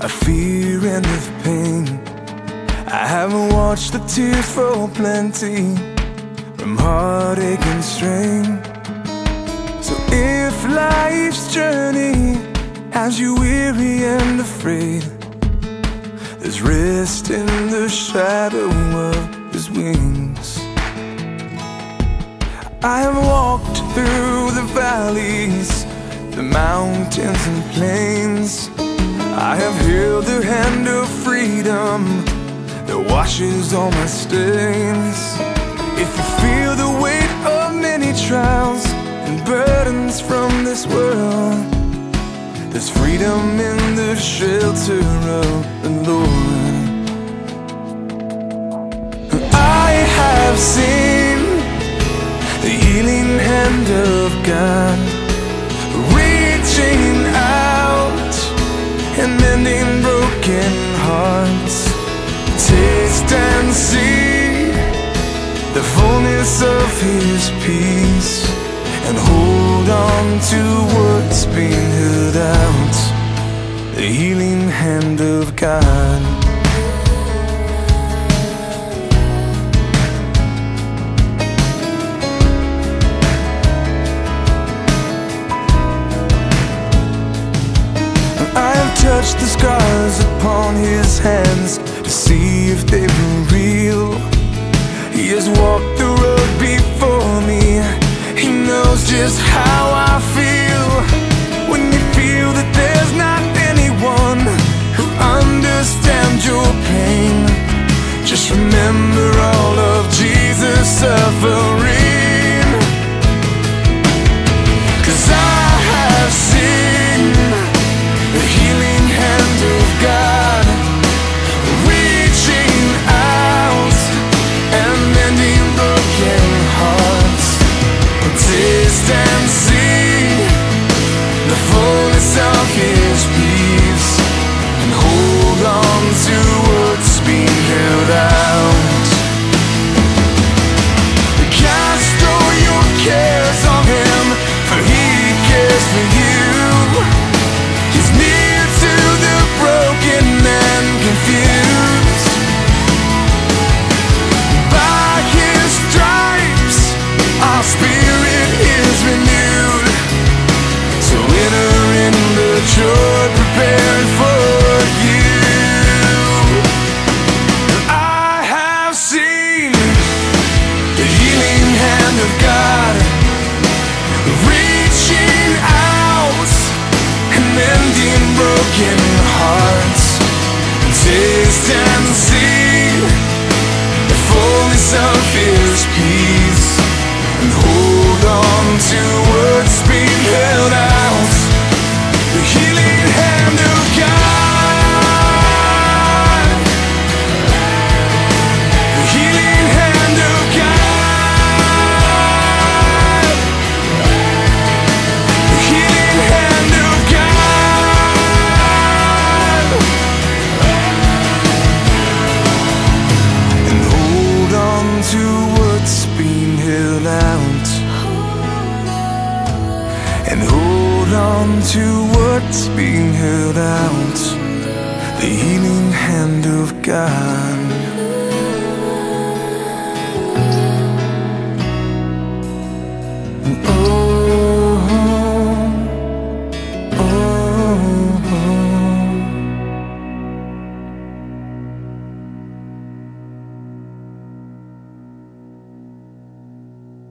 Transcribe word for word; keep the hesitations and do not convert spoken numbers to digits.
of fear and of pain. I haven't watched the tears fall plenty from heartache and strain. So if life's journey has you weary and afraid, there's rest in the shadow of His wings. I have walked through the valleys, the mountains and plains. I have held the hand of freedom that washes all my stains. If you feel the weight of many trials and burdens from this world, there's freedom in the shelter of the Lord. I have seen the healing hand of God reaching out and mending broken hearts. Taste and see the fullness of His peace, and hold on to what's being held out, the healing hand of God. I have touched the scars upon His hands to see if they were real. He has walked the road before me. He knows just how I feel. When you feel that there's not anyone who understands your pain, just remember all of Jesus' suffering. 'Cause I have seen the healing hand of God reaching out and mending broken hearts. Taste and see the fullness of His peace, and hold on to what's being held out. Cast all your cares on Him, for He cares for you. He's near to the broken and confused. By His stripes our spirit is renewed. So enter in the joy prepared for you. I have seen the healing hand of God reaching out and mending broken hearts. Taste and see the fullness of His peace, and hold on to what's being held out, the healing hand of God, the healing hand of God, the healing hand of God. And hold on to what's being held out, and hold on to what's being held out, the healing hand of God.